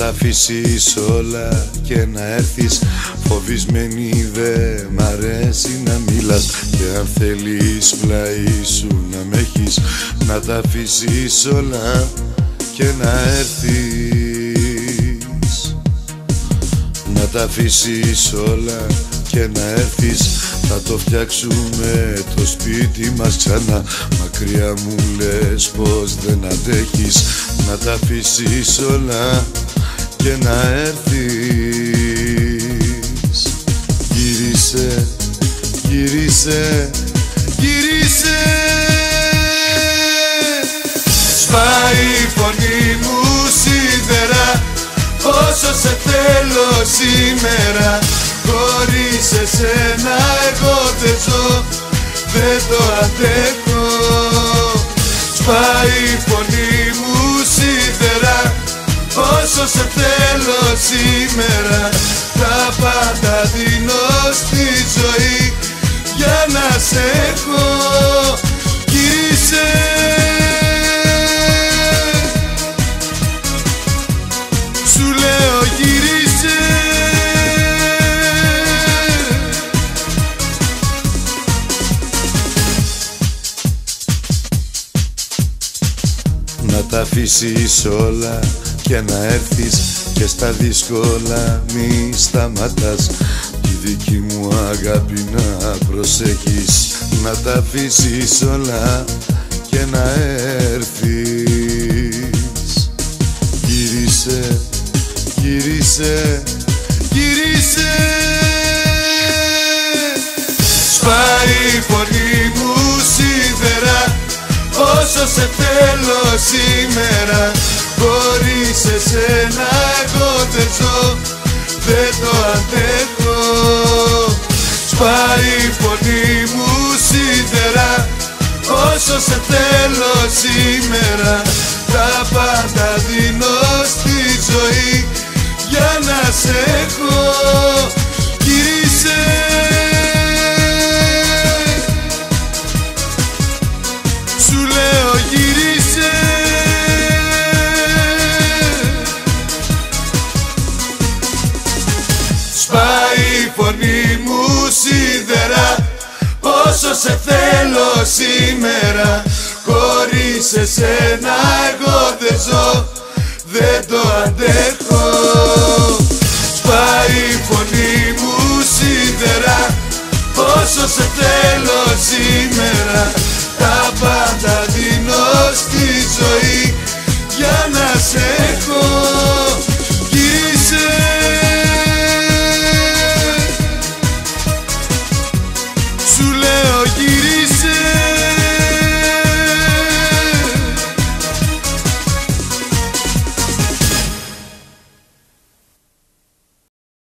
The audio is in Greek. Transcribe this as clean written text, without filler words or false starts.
τα αφήσεις όλα και να έρθεις. Φοβισμένη δε μ' αρέσει να μιλάς, και αν θέλεις πλάι σου να μ' έχεις, να τα αφήσεις όλα και να έρθεις. Να τα αφήσεις όλα και να έρθεις, θα το φτιάξουμε το σπίτι μας ξανά. Μακριά μου λες πως δεν αντέχεις, να τα αφήσεις όλα και να έρθεις. Γύρισε, γύρισε, γύρισε. Σπάει η φωνή μου σίδερα, όσο σε θέλω σήμερα. Χωρίς εσένα εγώ δεν ζω, δεν το αντέχω. Σπάει η φωνή μου σίδερα, όσο σε θέλω σήμερα. Τα πάντα δίνω στη ζωή για να σε έχω. Γύρισε, σου λέω γύρισε. Να τα αφήσεις όλα και να έρθεις, και στα δύσκολα μη σταματάς. Τη δική μου αγάπη να προσέχεις, να τα αφήσεις όλα και να έρθεις. Γύρισε, γύρισε, γύρισε. Σπάει η φωνή μου σίδερα, όσο σε θέλω σήμερα. Χωρίς εσένα εγώ δεν ζω, δεν το αντέχω. Σπάει η φωνή μου σίδερα, όσο σε θέλω σήμερα. Τα πάντα δίνω στη ζωή για να σε έχω. Γύρισε, σου λέω γύρισε. Σπάει η φωνή μου σίδερα, όσο σε θέλω σήμερα. Χωρίς εσένα εγώ δεν ζω, δεν το αντέχω.